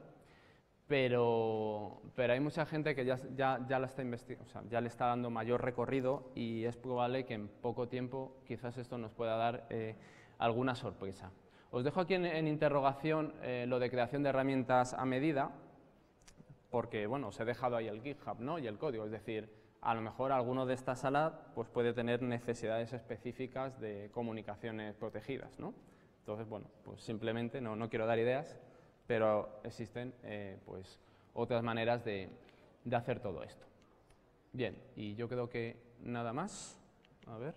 pero, pero hay mucha gente que ya, ya, ya, la está investigando, o sea, ya le está dando mayor recorrido y es probable que en poco tiempo quizás esto nos pueda dar eh, alguna sorpresa. Os dejo aquí en, en interrogación eh, lo de creación de herramientas a medida, porque bueno, os he dejado ahí el GitHub, ¿no? Y el código, es decir, a lo mejor alguno de esta sala pues, puede tener necesidades específicas de comunicaciones protegidas, ¿no? Entonces, bueno, pues simplemente, no, no quiero dar ideas, pero existen eh, pues, otras maneras de, de hacer todo esto. Bien, y yo creo que nada más. A ver.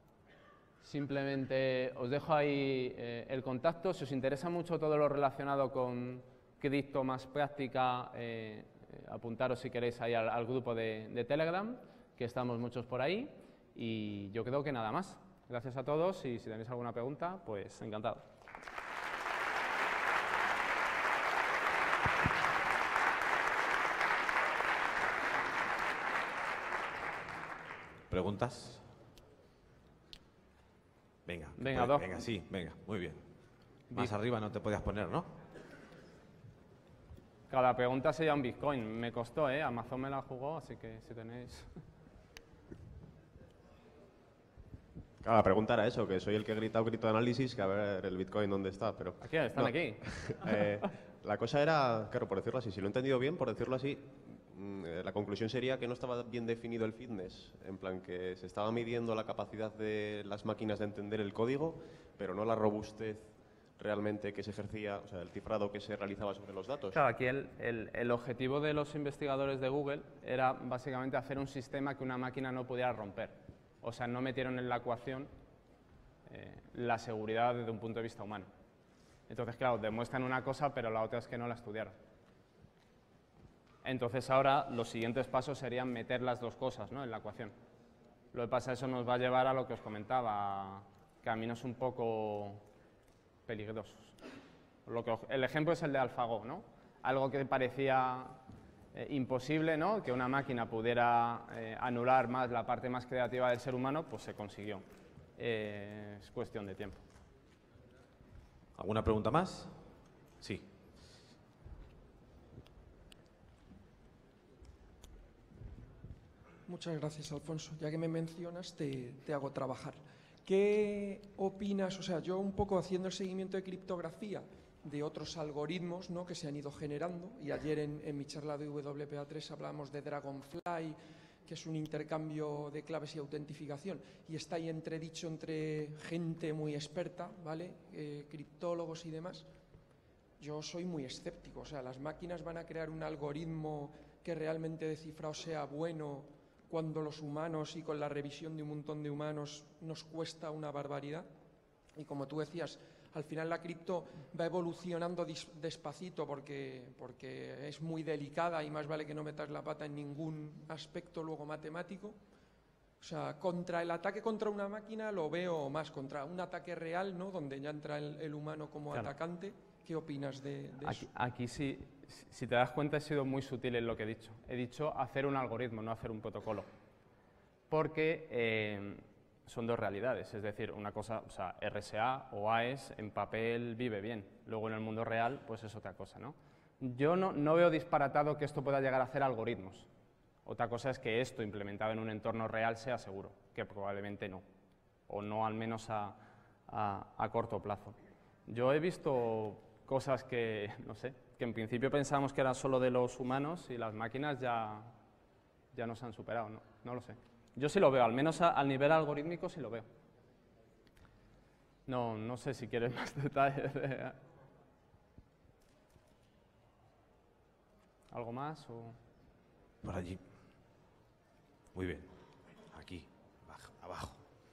Simplemente os dejo ahí eh, el contacto. Si os interesa mucho todo lo relacionado con cripto más práctica, eh, eh, apuntaros si queréis ahí al, al grupo de, de Telegram, que estamos muchos por ahí. Y yo creo que nada más. Gracias a todos y si tenéis alguna pregunta, pues encantado. ¿Preguntas? Venga, venga, pues, dos. venga, sí, venga, muy bien. Más bien. Arriba no te podías poner, ¿no? Cada pregunta sería un Bitcoin. Me costó, ¿eh? Amazon me la jugó, así que si tenéis... Claro, la pregunta era eso, que soy el que he gritado grito de análisis, que a ver el Bitcoin dónde está, pero... Aquí, están no. aquí. eh, la cosa era, claro, por decirlo así, si lo he entendido bien, por decirlo así, mmm, la conclusión sería que no estaba bien definido el fitness, en plan que se estaba midiendo la capacidad de las máquinas de entender el código, pero no la robustez realmente que se ejercía, o sea, el cifrado que se realizaba sobre los datos. Claro, aquí el, el, el objetivo de los investigadores de Google era básicamente hacer un sistema que una máquina no pudiera romper. O sea, no metieron en la ecuación eh, la seguridad desde un punto de vista humano. Entonces, claro, demuestran una cosa, pero la otra es que no la estudiaron. Entonces, ahora los siguientes pasos serían meter las dos cosas, ¿no?, en la ecuación. Lo que pasa es que eso nos va a llevar a lo que os comentaba, a caminos un poco peligrosos. Lo que, el ejemplo es el de AlphaGo, ¿no? Algo que parecía eh, imposible, ¿no?, que una máquina pudiera eh, anular más la parte más creativa del ser humano, pues se consiguió. Eh, es cuestión de tiempo. ¿Alguna pregunta más? Sí. Muchas gracias, Alfonso. Ya que me mencionas, te, te hago trabajar. ¿Qué opinas? O sea, yo un poco haciendo el seguimiento de criptografía de otros algoritmos, ¿no?, que se han ido generando, y ayer en, en mi charla de W P A tres hablábamos de Dragonfly, que es un intercambio de claves y autentificación, y está ahí entredicho entre gente muy experta, ¿vale?, eh, criptólogos y demás. Yo soy muy escéptico. O sea, las máquinas van a crear un algoritmo que realmente de cifrado sea bueno cuando los humanos y con la revisión de un montón de humanos nos cuesta una barbaridad. Y como tú decías, al final la cripto va evolucionando despacito porque, porque es muy delicada y más vale que no metas la pata en ningún aspecto luego matemático. O sea, contra el ataque contra una máquina lo veo más, contra un ataque real, ¿no?, donde ya entra el, el humano como claro. atacante. ¿Qué opinas de, de aquí, eso? Aquí sí, si te das cuenta, he sido muy sutil en lo que he dicho. He dicho hacer un algoritmo, no hacer un protocolo. Porque eh, son dos realidades, es decir, una cosa, o sea, R S A o A E S en papel vive bien, luego en el mundo real pues es otra cosa, ¿no? Yo no, no veo disparatado que esto pueda llegar a hacer algoritmos. Otra cosa es que esto implementado en un entorno real sea seguro, que probablemente no, o no al menos a, a, a corto plazo. Yo he visto cosas que, no sé, que en principio pensábamos que eran solo de los humanos y las máquinas ya, ya nos han superado, ¿no? No lo sé. Yo sí lo veo, al menos a, al nivel algorítmico sí lo veo. No, no sé si quieres más detalles. De... ¿Algo más? O... Por allí. Muy bien. Aquí, abajo. abajo.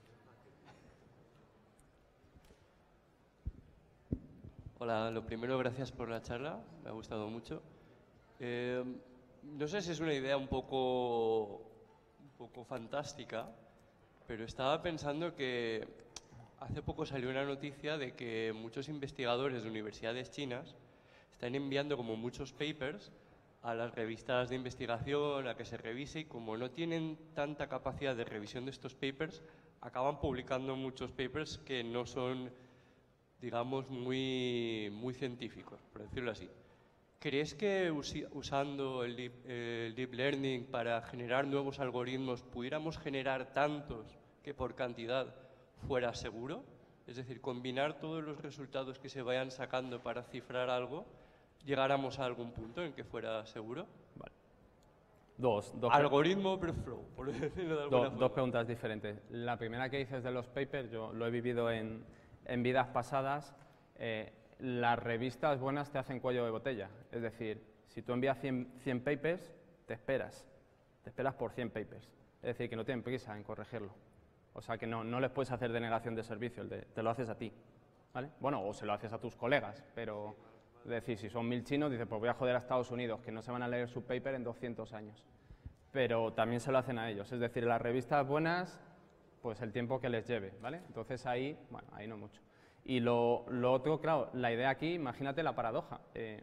Hola, lo primero, gracias por la charla, me ha gustado mucho. Eh, no sé si es una idea un poco, un poco fantástica, pero estaba pensando que hace poco salió una noticia de que muchos investigadores de universidades chinas están enviando como muchos papers a las revistas de investigación a que se revise, y como no tienen tanta capacidad de revisión de estos papers, acaban publicando muchos papers que no son, digamos, muy, muy científicos, por decirlo así. ¿Crees que usi, usando el deep, eh, el deep learning para generar nuevos algoritmos pudiéramos generar tantos que por cantidad fuera seguro? Es decir, combinar todos los resultados que se vayan sacando para cifrar algo, llegáramos a algún punto en que fuera seguro. Vale. Dos, dos Algoritmo Breathflow, por decirlo de alguna do, forma. Dos preguntas diferentes. La primera que dices de los papers, yo lo he vivido en, en vidas pasadas. Eh, las revistas buenas te hacen cuello de botella. Es decir, si tú envías cien, cien papers, te esperas. Te esperas por cien papers. Es decir, que no tienen prisa en corregirlo. O sea, que no, no les puedes hacer denegación de servicio, el de, te lo haces a ti. ¿Vale? Bueno, o se lo haces a tus colegas, pero... Es decir, si son mil chinos, dices, pues voy a joder a Estados Unidos, que no se van a leer su paper en doscientos años. Pero también se lo hacen a ellos. Es decir, las revistas buenas, pues el tiempo que les lleve, ¿vale? Entonces ahí, bueno, ahí no mucho. Y lo, lo otro, claro, la idea aquí, imagínate la paradoja. Eh,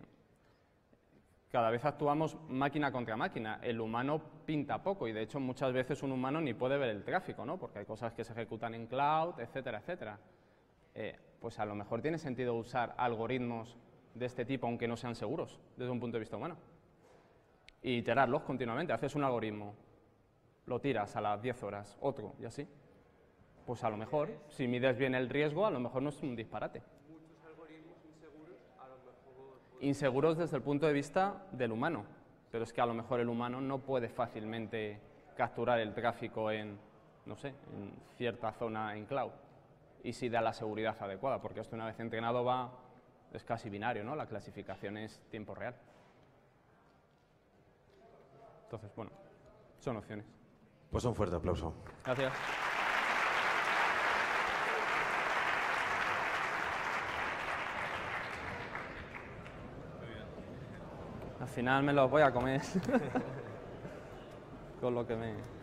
cada vez actuamos máquina contra máquina. El humano pinta poco y, de hecho, muchas veces un humano ni puede ver el tráfico, ¿no? Porque hay cosas que se ejecutan en cloud, etcétera, etcétera. Eh, pues a lo mejor tiene sentido usar algoritmos de este tipo, aunque no sean seguros, desde un punto de vista humano. Y iterarlos continuamente. Haces un algoritmo, lo tiras a las diez horas, otro, y así. Pues a lo mejor, si mides bien el riesgo, a lo mejor no es un disparate. Muchos algoritmos inseguros, a lo mejor... Inseguros desde el punto de vista del humano. Pero es que a lo mejor el humano no puede fácilmente capturar el tráfico en, no sé, en cierta zona en cloud. Y si da la seguridad adecuada, porque esto una vez entrenado va... Es casi binario, ¿no? La clasificación es tiempo real. Entonces, bueno, son opciones. Pues un fuerte aplauso. Gracias. final me los voy a comer. Con lo que me...